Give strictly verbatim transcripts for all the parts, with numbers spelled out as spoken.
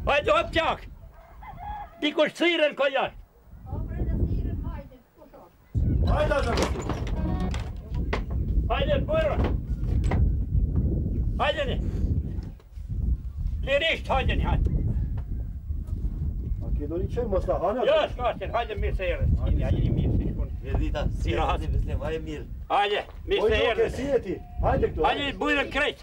Hajde hop qak! Dikush siren ko jashtë. Hajde atë Hajde bërë! Hajde një! Lirisht hajde një hajde! A ke do një qenë mos ta hane? Jo, s'kashtin, hajde mirë se erës. Hajde një mirë se shkun. Verdita, si rahat i beslem, hajde mirë. Hajde, mirë se erës. Si e ti? Hajde këtu. Hajde bujrën krejt.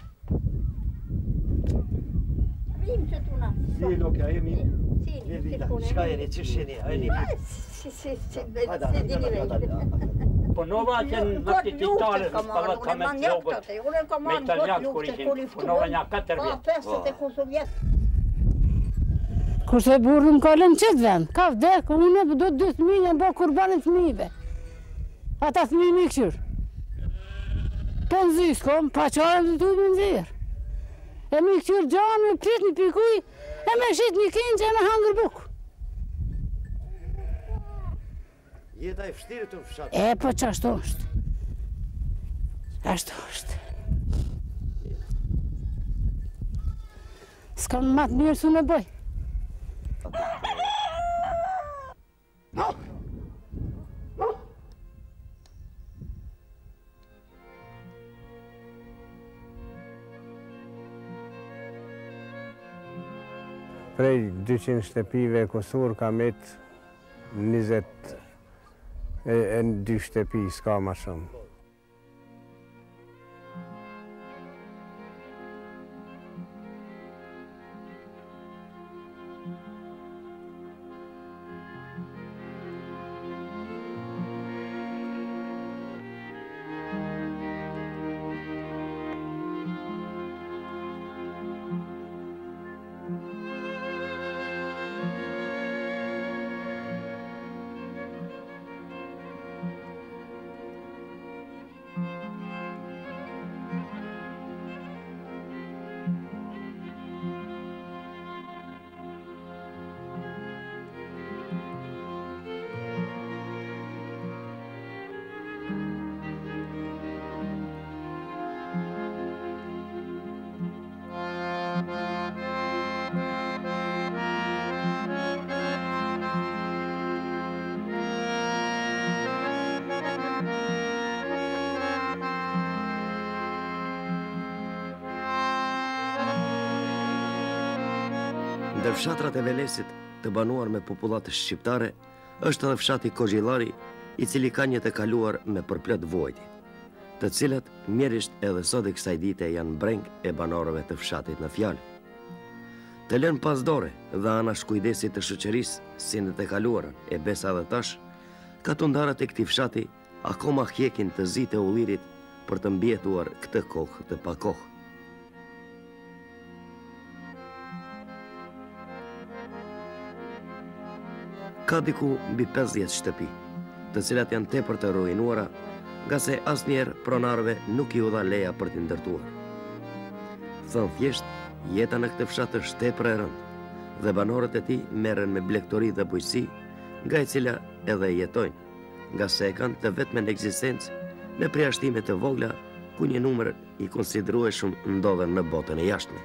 Rim që tuna. Si e loke, a e mirë? Si, Verdita, shka jeni, që sheni, hajde mirë. Si, si, si, si dini vejtë. Po nova që në këtitare në spalat ka me të zobët. Unë e kam Me marrë italian në kur luft ishin, kur i po nova nja katër Pa, vjetë. pesët e Kosovjet. Kurse burrin kalën qëtë vend, ka vdek, unë do të dy fëmijë e bë kurbanit fëmijëve. Ata fëmijë mi këshyrë. Penzis kom, pa qare të tu me nëzirë. E mi këshyrë gjanë, me prit një pikuj, e me shit një kinë që e me hangër bukë. Jeta e fështirë të fshatë. E, po që ashtu është. Ashtu është. S'kam matë mirë su në bëj. Prej dyqind shtepive Kosur ka met njëzet e dy shtepi, s'ka ma shumë. Ndër fshatrat e Velesit të banuar me popullatë shqiptare, është edhe fshati Kogjillari, i cili ka një të kaluar me përplot vojtje, të cilat mjerisht edhe sot e kësaj dite janë breng e banorëve të fshatit në fjalë. Të lënë pas dore dhe anash kujdesit të shoqërisë, si në të kaluarën e besa dhe tash, katundarët e këtij fshati akoma hjekin të zi të ullirit për të mbjetuar këtë kohë të pakohë. Ka diku mbi pesëdhjetë shtëpi, të cilat janë tepër të ruinuara, nga se asnjëherë pronarëve nuk i u dha leja për t'i ndërtuar. Thënë thjesht, jeta në këtë fshat është tepër e rëndë, dhe banorët e tij merren me blegtori dhe bujqësi, nga e cila edhe jetojnë, nga se e kanë të vetmen ekzistencë në përjashtime të vogla, ku një numër i konsiderueshëm ndodhen në botën e jashtme.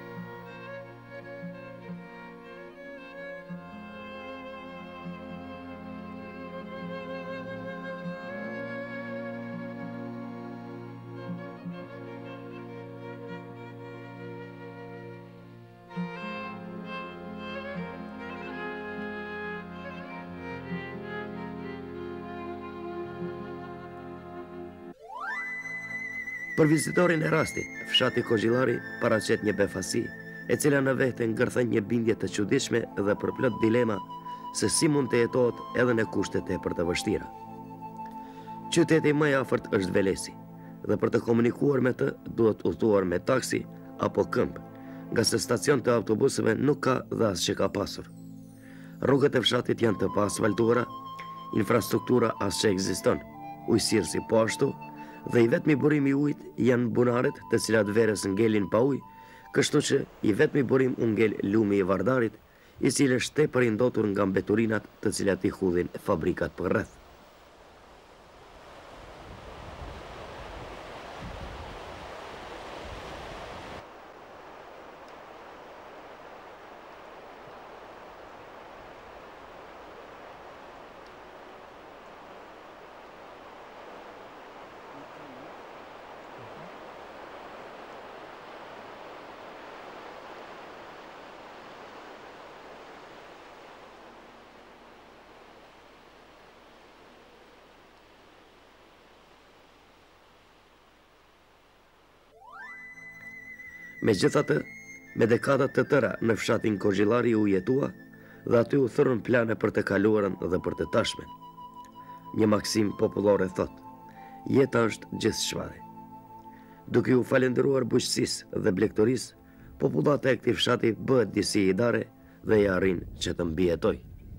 Për vizitorin e rastit, fshati Kogjillari paraqet një befasi, e cila në vete ngërthen një bindje të çuditshme dhe përplot dilema se si mund të jetohet edhe në kushte tepër të vështira. Qyteti më i afërt është Velesi, dhe për të komunikuar me të duhet udhëtuar me taksi apo këmbë, nga se stacion të autobuseve nuk ka dhe as që ka pasur. Rrugët e fshatit janë të pa asfaltuara, infrastruktura as që ekziston, ujësirësi po ashtu, dhe i vetmi burim i ujit janë bunaret të cilat verës ngelin pa ujë, kështu që i vetmi burim u ngel lumi i Vardarit, i cili është tepër i ndotur nga mbeturinat të cilat i hudhin fabrikat për rreth. Me gjithatë, me dekadat të tëra në fshatin Kozhillari u jetua dhe aty u thërën plane për të kaluarën dhe për të tashmen. Një maksim popullore thot, jeta është gjithë shvare. Duke u falendëruar bujqësisë dhe blegtorisë, popullata e këtij fshati bëhet disi idare dhe ja arrin që të mbijetoj.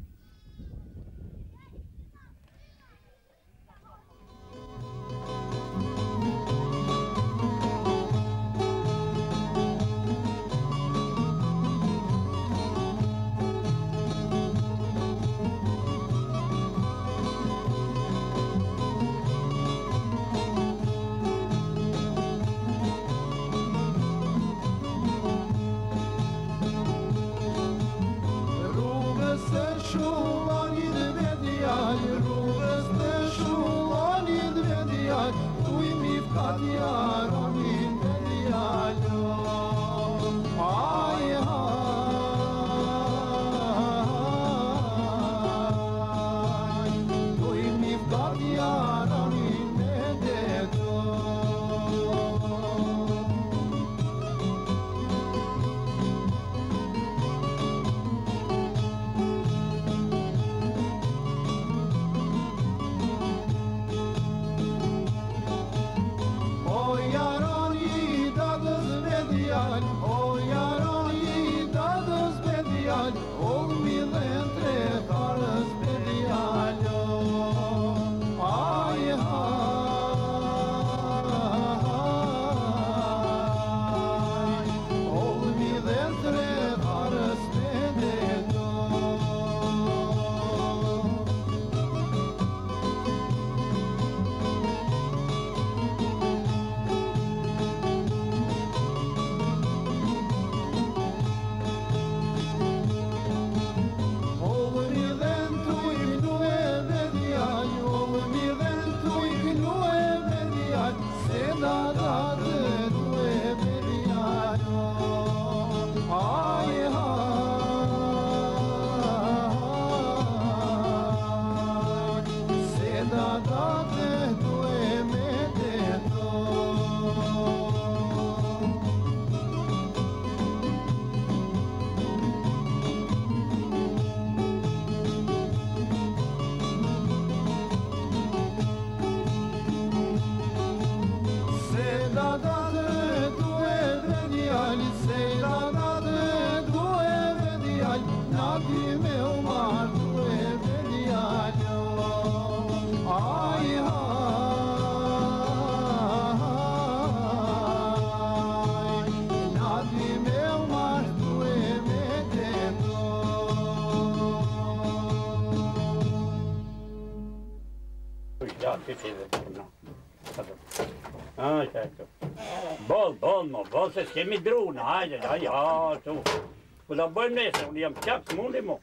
Ah, certo. Bol, bol, mo, bol se s'kemi druna, hajde, ja, ja, tu. Po da bëjmë nesër, unë jam qak, mundi mo.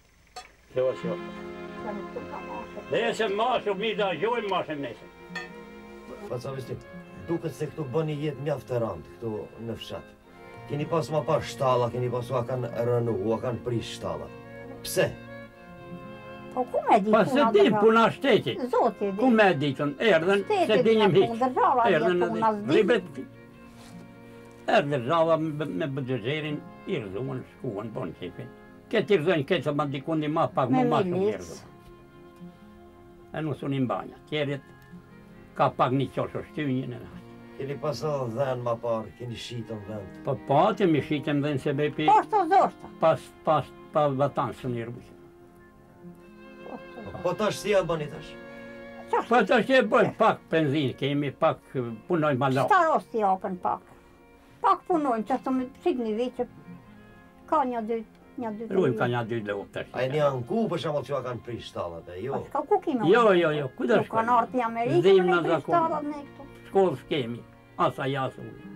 Kjo, kjo. Dhe se mashu, mi da gjojmë mashu nesër. Pa ca vështi, duket se këtu bëni jetë mjaft të randë, këtu në fshat. Keni pas ma pas shtalla, keni pas u a kanë rënu, u a kanë prish shtalla. Pse? Po ku me di Pa se di puna shtetit. Zoti di. Ku me ditën, erdhen, se dinim hiq. Erdhen Erdhen ribet. Erdhen rrava me bëdëzerin, i rëzuan, shkuan, bon qipin. Këtë i rëzojnë këtë se ma dikundi ma pak më ma shumë i rëzuan. E nuk sun i mbanja. Tjerit ka pak një qosho shtynjën e nashtë. Keni pas dhenë ma parë, keni shitën dhenë. Po patëm i shitëm dhenë se bepi Poshto zoshta. pas, pas, pa vatanë së një rëbusë. Po tash si ja bëni tash? Po tash e bëjmë pak benzinë, kemi pak punojmë ma lau. Starosti japën pak. Pak punojmë, që të më qik një vit që ka një dy, një dy. Rujmë ka një dy lop tash. A e një anku për shembull që a kanë prish stallat e jo? Ka ku kime? Jo, jo, jo, ku da Nuk kanë artë i Amerikë, Zdim me në një zakon. shtarat ne këtu. Shkollë s'kemi, asa jasë unë.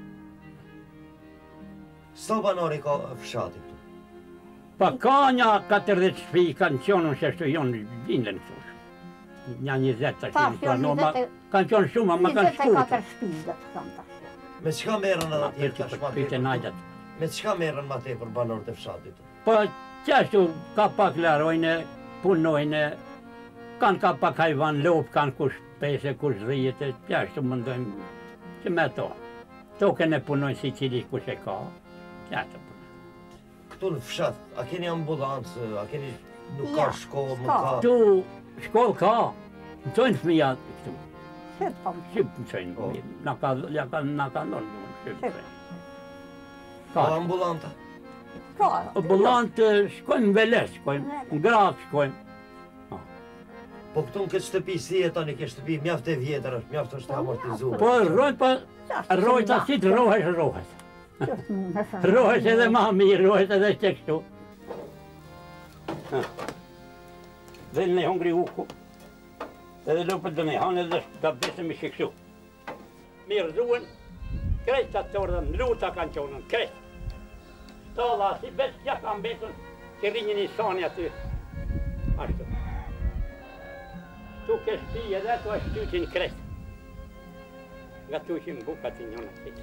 Sta banori ka fshati këtu? Pa ka një katërdhjetë shpi kanë qonë në sheshtu jonë gjindën këtush. Një njëzet tash. Tash, jo, normal, njëzet e- kanë qonë shumë, ama kanë njëzet e shkurtë. katër shtëpi, dhe të thëmë tash. Me çka merren edhe Ma atje për që tash për ma shpite tepër? najdat. Me çka merren ma tepër banorët e fshatit? Po qashtu ka pak larojnë, punojnë, kanë ka pak hajvan lop, kanë kush pese, kush dhjetë, qashtu mëndojmë që me to. Tokën e punojnë si cili kush e ka. Ja të punojnë. Këtu në fshat, a keni ambulancë, a keni nuk Ja, ka shkollë, nuk s'ka. ka... Tu shkollë ka. Mësojnë fëmija këtu. Shqip po. Shqip mësojnë. Po. Na ka ja ka na ka ndonë ju shqip. Shqip. Ka Ka. ambulanta. Ka. Ambulant shkojnë në Veles, shkojnë në Gradë, shkojnë. Po këtu në këtë shtëpi si e tani, ke shtëpi mjaft e vjetër është, mjaft është e amortizuar. Po rrojt pa rrojt si të rrohesh rrohesh. Rrohesh edhe ma mirë, rrohesh edhe që kështu. Dhe në hongri uku. Edhe lopët dhe me hanë edhe da besëm i shikështu. Mirë zuen, krejt atë të ordën, luta kanë qonën, krejt. Talla, si besë që kanë besën, që rinjën i sani aty. Ashtu. Tu ke shpi edhe tu është ty në krejt. Nga tu ishim bukat i njënë atë.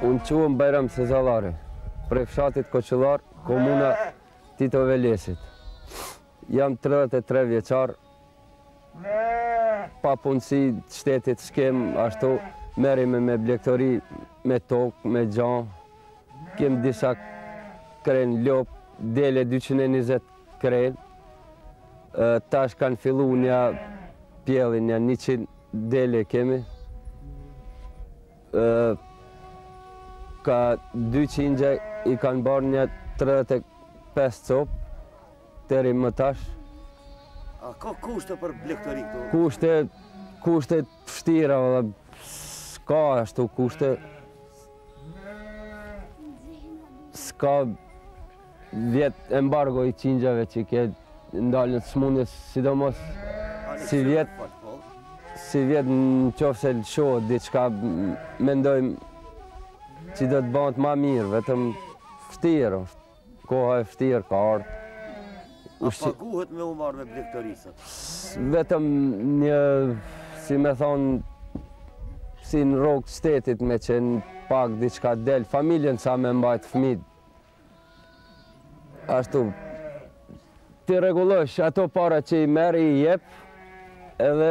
Unë quëm Bajram Sezallari, prej fshatit Koqëllar, komuna Tito Velesit. Jam tridhjetë e tre vjeçar, pa punësi shtetit s'kem ashtu, merrem me blegtori, me tokë, me gjan. Kem disa kren lop, dele dyqind e njëzet kren. Tash kanë fillu një pjellin, një njëqind dele kemi. Ka dy qingje i kanë barë një tridhjetë e pesë copë, deri më tash. A ka kushte për blegtori këtu? Kushte, kushte vështira, s'ka ashtu kushte. S'ka vjet embargo i qingjeve që ke ndalën smundjes, sidomos si vjet, si vjet në qofë se lëshohet diçka, mendojmë që do të bëhet ma mirë, vetëm vështirë, koha e vështirë ka ardhur. A paguhet me u marrë me blegtorisat? Vetëm një, si me thonë, si në rrogë shtetit me që në pak diçka del, familjen sa me mbajtë fëmijët. Ashtu, ti rregullosh ato para që i merr i jep, edhe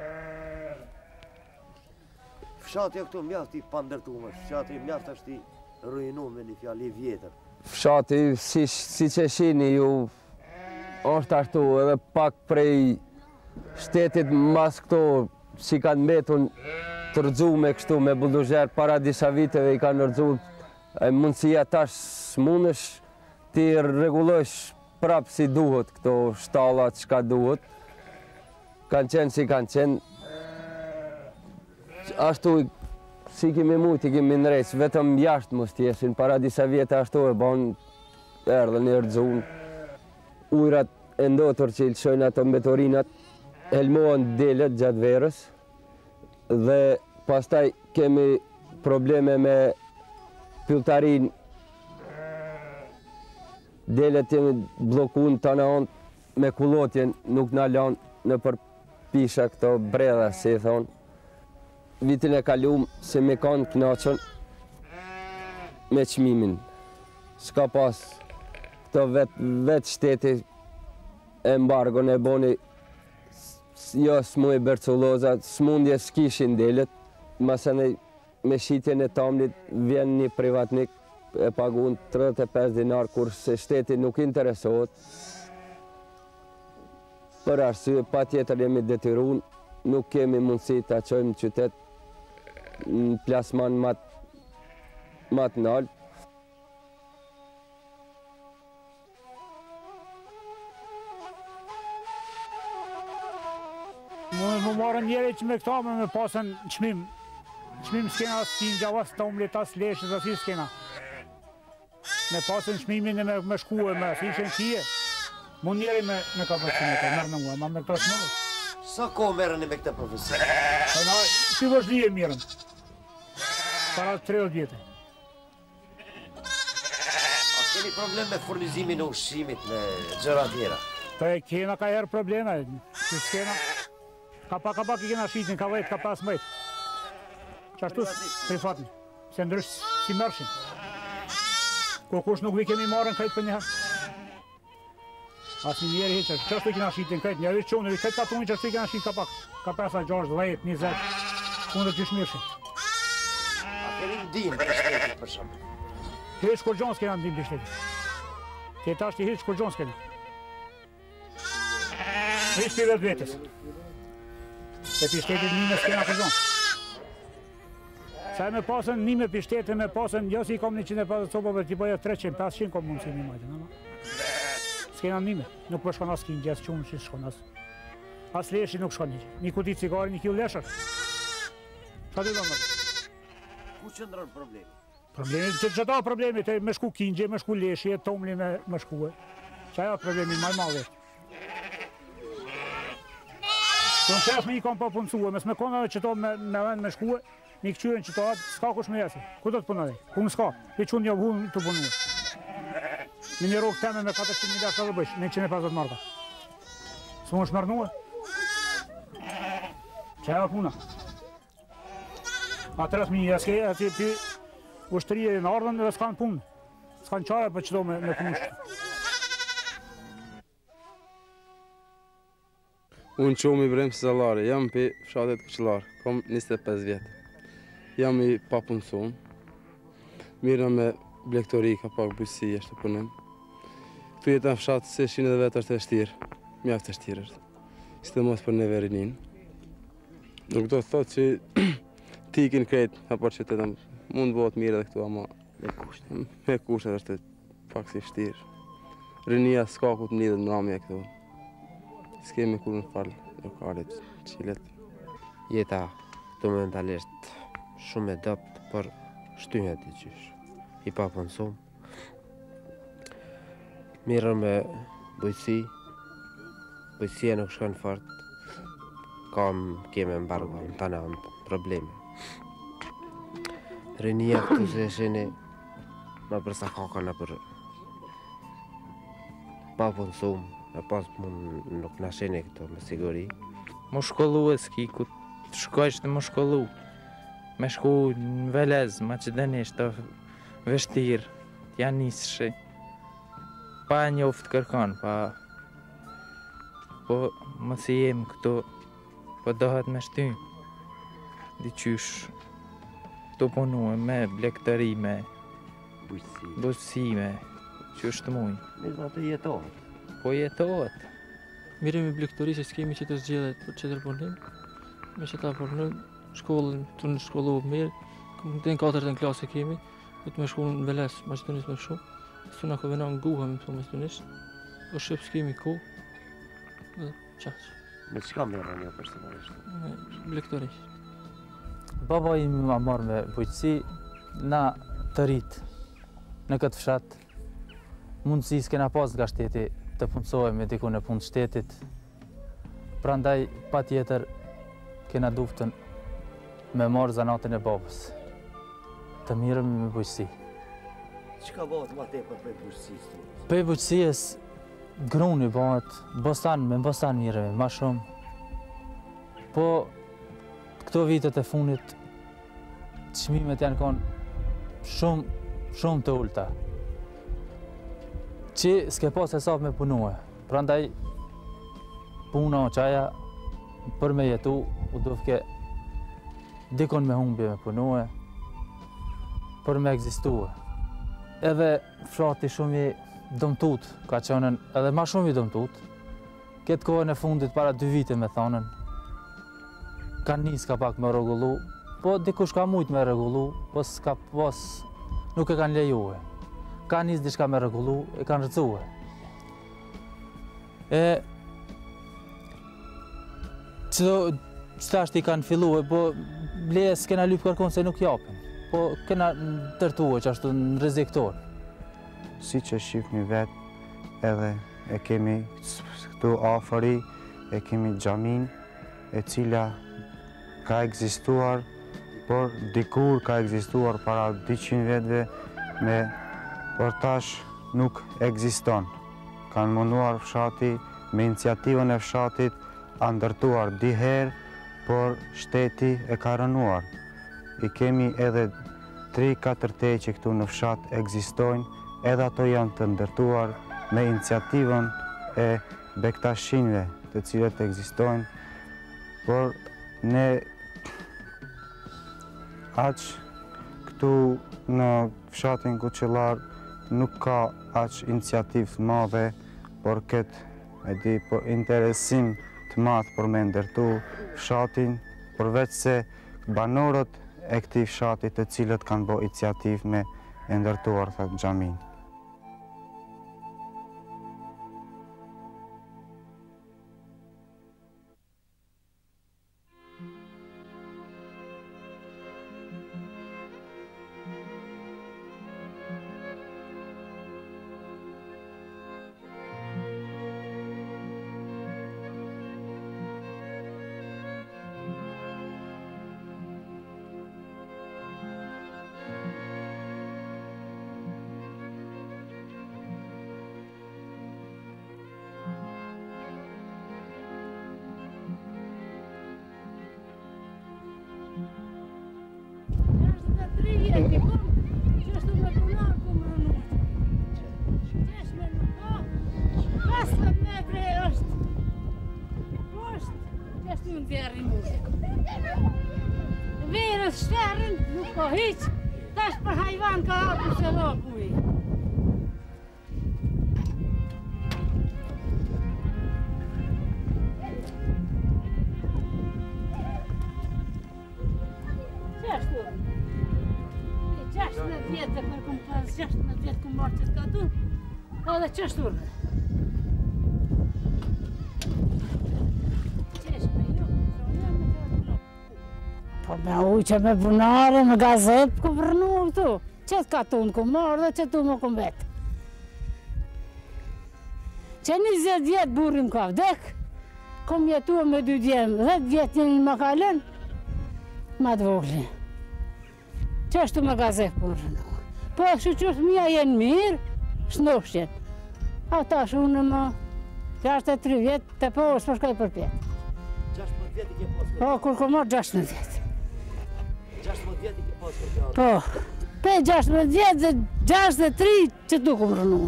fshati këtu mjaft i pandërtuar, fshati mjaft është i ruinuar me një fjalë i vjetër. Fshati, si, si që shini ju, është ashtu edhe pak prej shtetit mas këto si kanë mbetur të rëxume kështu me bulldozer para disa viteve i kanë rëxu e mundësia tash s'mundesh ti rregullosh prapë si duhet këto shtallat çka duhet. Kanë qenë si kanë qenë. Ashtu si kemi mujt i kemi ndrejt, vetëm jashtë mos t'jeshin, para disa vjetë ashtu e bon erdhën e rëxun. Ujrat e ndotur që i lëshojnë ato mbetorinat, helmohen delet gjatë verës, dhe pastaj kemi probleme me pylltarin. Delet jemi blokun të në onë me kullotjen, nuk në lanë në përpisha këto bredha, si i thonë. Vitin e kalum se me kanë knaqën me çmimin. S'ka pas këto vetë vet shteti embargon e boni, jo s'mu i berculloza, s'mundje s'kishin delet, masane me shitjen e tamlit vjen një privatnik e pagun tridhjetë e pesë dinar, kur se shteti nuk interesohet. Për arsye, pa tjetër jemi detyrun, nuk kemi mundësi të qojmë në qytet në plasman ma të nalë. Më marën njeri që me këta me me pasën qmim. Qmim s'kena as t'inja, as t'omlit, as leshës, as i s'kena. Me pasën qmimin e me, me shkue me, si ishen kije. Mu njeri me, me ka përshimete, mërë në mua, ma me këta shmëllë. Sa ko merën e me këta profesion? Na, si vazhdi e mirën. Para tridhjetë vjetë. A keni problem me furnizimin e ushqimit me gjëra tjera? Po e kena ka herë probleme, që s'kena. Ka pak ka pak i kena shitin, ka vajt, ka pas mëjt. Qashtu prifatni, se ndrysh si mërshin. Kur kush nuk vi kemi marrën kajtë për njëherë. Asë një njeri heqër, qashtu i kena shitin kajtë, njëri qonë, kajtë ka tuni qashtu i kena shit ka pak. Ka pesa gjashtë, dhjetë, njëzet, kundër gjysh mërshin. A keni ndim për shtetit për shumë? Hiç kur gjon s'kena ndim për shtetit. Këta është hiç kur gjon s'kena. Hiç për vetë vetës. Se për shtetit nime s'kena për gjon. Sa e me pasën nime për shtetit me pasën, jo si i kom një qind e pesëdhjetë copave, t'i bëjë treqind, pesëqind kom mundësi një majtë, në? S'kena nime, nuk për shkon as kinë gjesë qunë që shkon as. As leshi nuk shkon një, një kuti cigari, një kilo leshër. Qa t'i do më? Ku qëndron problemi? Problemi, që që ta problemi, të me shku kingje, me shku leshje, tomli me, me shkue. Qa ja problemi, maj madhe. Të në qef me i kam pa punësue, mes me konave që to me, me vend me shkue, një këqyren që to atë, s'ka kush me jesi. Ku do të punoj? Ku më s'ka? I qunë një vunë të punue. Në një rogë teme me katërqind mijë lekë të bëjsh, njëqind e pesëdhjetë marka. S'mu është mërnue? Qa ja puna? A tërës mi jeske, ati pi ushtëria në ardhën dhe s'kan punë. S'kan qare për qëto me, me punë. Unë qomi Ibrahim Sallari, jam për fshatet Këqëllar, kom njëzet e pesë vjetë. Jam i papunëson, mirë me blektori, ka pak bujësi, është të punim. Këtu jetë në fshatë se shine dhe vetë është e shtirë, mjaftë e shtirë është. Së mos për neve rinin. Nuk do të thotë që ti ikin kretë, apo që të mund bëhet mirë edhe këtu, ama Me kushte. me kushtet është pak si shtirë. Rinia s'ka ku të mlidhet mramje këtu. S'kemi kur në falë lokalit, qilet. Jeta momentalisht shumë e dopt, për shtyhet i qysh. I pa punësum. Mirë me bujësi. Bujësia nuk shkon fort. Kam keme embargo, në tana probleme. Rinia këtu se shene ma përsa kaka në për pa punësum. E pas mund nuk në shene këto me siguri. Më shkollu e s'ki ku të shkojsh të më shkollu. Me shku në Velez, Macedonisht, të vështirë, t'ja nisëshe. Pa njoftë kërkan, pa... Po më si jem këto, po dohet me shty. Diqysh, këto punu me blektëri, me bujësi, me qysh të muj. Me zna të jetohet. Po jetohet. Mirë me blektëri se s'kemi që të zgjedhet për qëtër punim. Me që ta punim, shkollën të në shkollu mirë, të në katërt e në klasë kemi, du të me shku në Veles, Macedonisht me shumë. Së në ka vena në guha me të Macedonisht, o shqip s'kemi ku, dhe qaqë. Me qka merë një personalisht? Me blektëri. Baba im ma marrë me bujqësi, na të rritë në këtë fshat. Mundësi s'kena pas nga shteti të punësojme diku në punë shtetit. Prandaj, pa tjetër, kena duftën me marrë zanatën e babës. Të mirëm me bujqësi. Qka bëhet ma tepër për bujqësisë të? Për bujqësijës, gruni bëhet, bostan me bostan mirëme, ma shumë. Po, këto vitet e funit, çmimet janë konë shumë, shumë të ulta. Që s'ke pas hesab me punue. Prandaj, puna o qaja, për me jetu, u dufke dikon me humbje me punue, për me egzistue. Edhe fshati shumë i dëmtut, ka qënën edhe ma shumë i dëmtut. Këtë kohën e fundit para dy vite me thonën, kanë nis ka pak me rregullu, po dikush ka mujt me rregullu, po s'ka pas, nuk e kanë lejue. Ka nis diçka me rregullu, e kanë rëcue. E... Qëto qëtashti kanë fillu, po bleje s'kena lyp kërkon se nuk japin. Po kena tërtue që ashtu në rreziktor. Si që shifni vetë, edhe e kemi këtu afëri, e kemi xhamin, e cila ka ekzistuar, por dikur ka ekzistuar para dyqind vjetëve, me por tash nuk ekziston. Kanë munduar fshati, me iniciativën e fshatit, a ndërtuar diherë, por shteti e ka rënuar. I kemi edhe tri katër te që këtu në fshat ekzistojnë, edhe ato janë të ndërtuar me iniciativën e bektashinve të cilët ekzistojnë, por ne aq këtu në fshatin Këqëllar nuk ka aq iniciativë të madhe, por këtë e di, por interesim të madh për me ndërtu fshatin, përveç se banorët e këtij fshati të cilët kanë bërë iniciativë me e ndërtuar thëtë xhamin. ashtu në vjerë i muzikë. Verës shterën, nuk ka hiq, tash për hajvan ka apu se roku i. Qashtu? gjashtëdhjetë vjetë kër këm pas, gjashtëdhjetë vjetë këm marrë që t'ka tu, edhe qashtu? Po me uj që me bunare, me gazet, ku vërnu këtu. Që t'ka tu në ku marrë dhe që tu më këm vetë. Që njëzet vjetë burim ka vdek, kom jetua me dy djemë, dhjetë vjetë njën më kalen, ma t'vogli. Që ashtu me gazet ku vërnu. Po e shu qështë mija jenë mirë, shnofshin. Ata shunë më gjashtëdhjetë e tri vjetë, të po s'po shkaj për pjetë. gjashtëdhjetë vjetë i ke pas për Po, kur ko marrë gjashtëdhjetë vjetë. gjashtëdhjetë vjetë i ke pas për pjetë. Po, pe gjashtëdhjetë vjetë dhe gjashtëdhjetë e tri që tu ku rënu.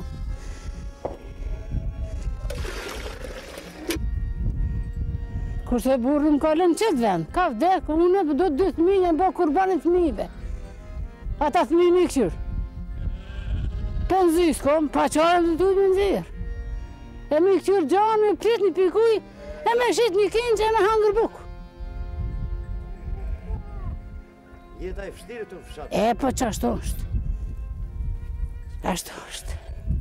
Kurse burrim ka lënë qëtë vend, ka vdek, unë do dy thminje në bo kurbanit thmive. Ata thmi mi këqyrë. Për nëzis kom, pa qarën dhe tu i nëzirë. E mi këqyrë gjanë, me prit një pikuj, e me shit një kinë që e me hangër bukë. Jeta e fështirë të fshatë? E, po që ashtu është. Ashtu është.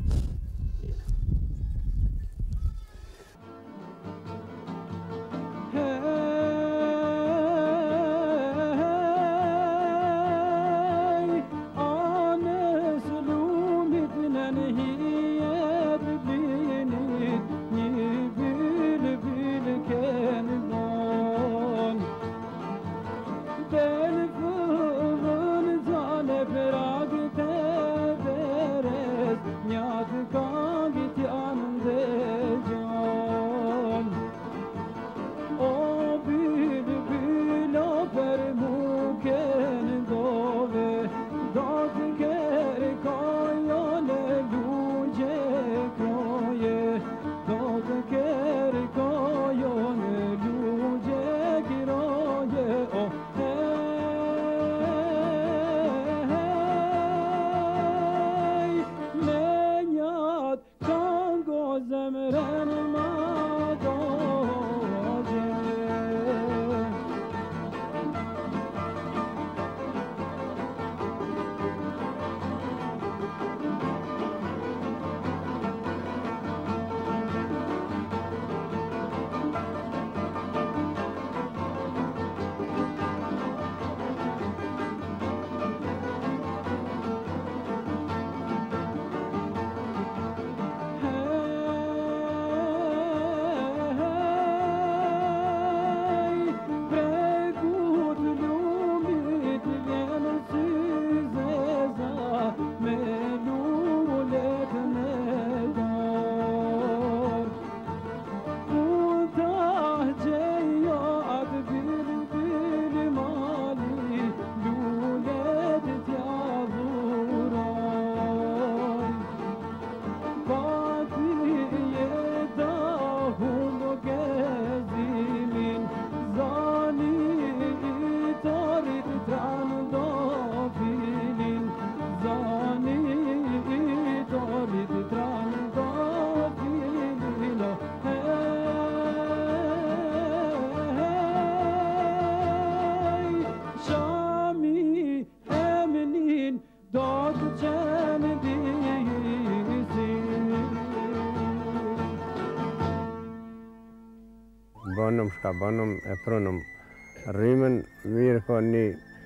Banëm, shka banëm, e prënëm rrimën, mirë ka një,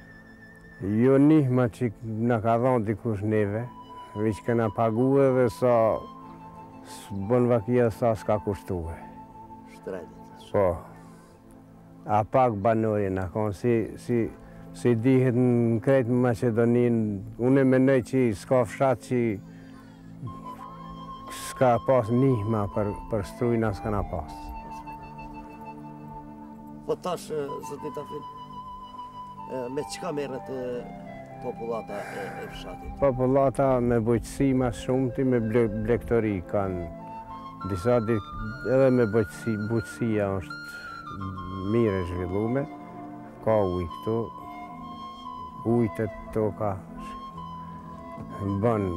jo njëma që në ka dhonë dikush neve, veç këna pagu edhe sa bën vakia sa s'ka kushtuhe. Shtretit. Po, a pak banori në konë, si, si, si dihet në kretë Macedonin, unë e menoj që s'ka fshat që s'ka pas njëma për, për strujna s'ka na pas. Po tash, zëti Tafil, me qka merret populata e fshatit? Populata me bujqësi ma shumëti, me blektori kanë. Disa edhe me bujqësia është mirë e zhvillume, ka ujë këtu, ujtë të ka bën,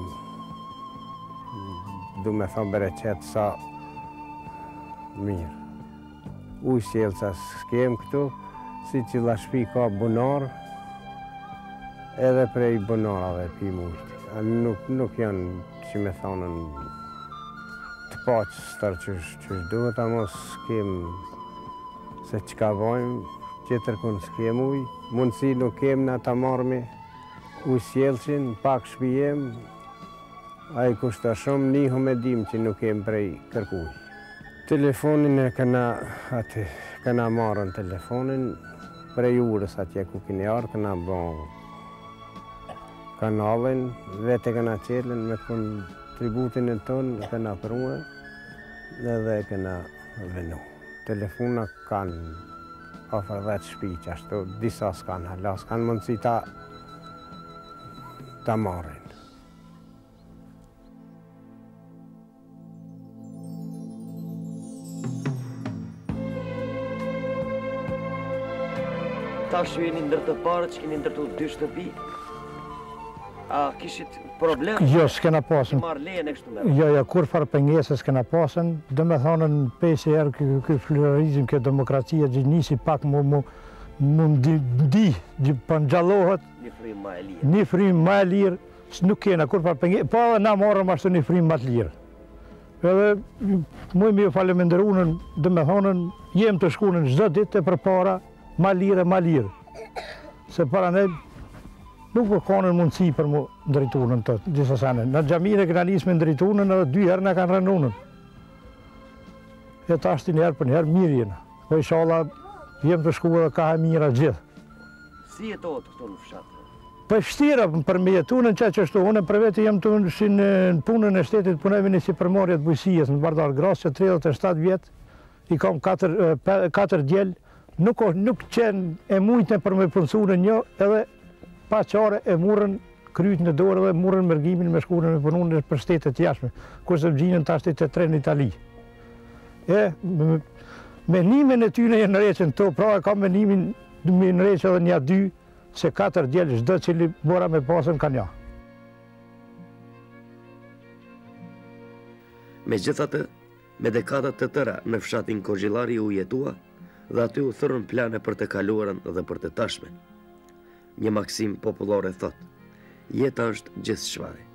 du me thonë bereqet sa mirë. Ujë sjellca s'kem këtu, si cila shpi ka bunar, edhe prej bunarave pim ujtë. Nuk, nuk janë, që me thonën, të paqë stërë që është duhet, a mos s'kem se që ka vojmë, qëtër kënë s'kem ujë, mundësi nuk kem na ta marmi ujë sjellçin, pak shpijem, a i kushta shumë, nihu me dim që nuk kem prej kërkuj. Telefonin e këna, ati, këna marrën telefonin, prej urës atje ku kini arë, këna bon kanalin, vete këna qelen me kënë tributin e tonë, këna prue, edhe këna venu. Telefona kanë ofër dhjetë shpi që ashtu, disa s'kanë hala, s'kanë mundësi ta, ta marrin. Tash jeni ndër të parët që keni ndërtu dy shtëpi, a kishit problem? Jo, s'kena pasën. Marrë lejen e kështu me? Jo, jo, kur farë pengesë s'kena pasën. Dhe me thonën, pesë herë kë florizim, kë demokracia, që nisi pak mu mu mu ndi, që pëngjallohet. Një frim ma e lirë. Një frim ma e lirë, nuk kena kur farë pengesë, po edhe na marrëm ashtu një frim ma të lirë. Edhe, mu mi ju faleminderunën, dhe me thonën, jem të shkunën çdo ditë e për para, ma lirë e ma lirë. Se para ne nuk për konën mundësi për mu ndritunën të disa sene. Në gjamine këna njësë me ndritunën edhe dy herë në kanë rënunën. E ta ashtë njerë për njerë mirë jenë. Po i shala jem të shku edhe ka e mira gjithë. Si jetohet këto në fshatë? Po shtira për me jetunën që që shtu. Unë për vete jem të në punën e shtetit punevin e si përmorjet bujësijes në Bardar Gras që tridhjetë e shtatë vjetë. I kam katër djelë. Nuk, nuk qenë e mujtën për me punësu në një, edhe pa qare e murën kryt në dorë dhe murën mërgimin me shkurën me punun për shtetet jashme, kurse më gjinën të ashtë të tre në Itali. E, me, me nimin e tyne e në reqen të, pra e kam me nimin me në reqen edhe një dy, se katër djelë çdo cili bora me pasën ka një. Me gjithatë, me dekadat të tëra në fshatin Kozhillari u jetua, dhe aty u thërën plane për të kaluarën dhe për të tashmen. Një maksim popullore thot, jeta është gjithë shvari.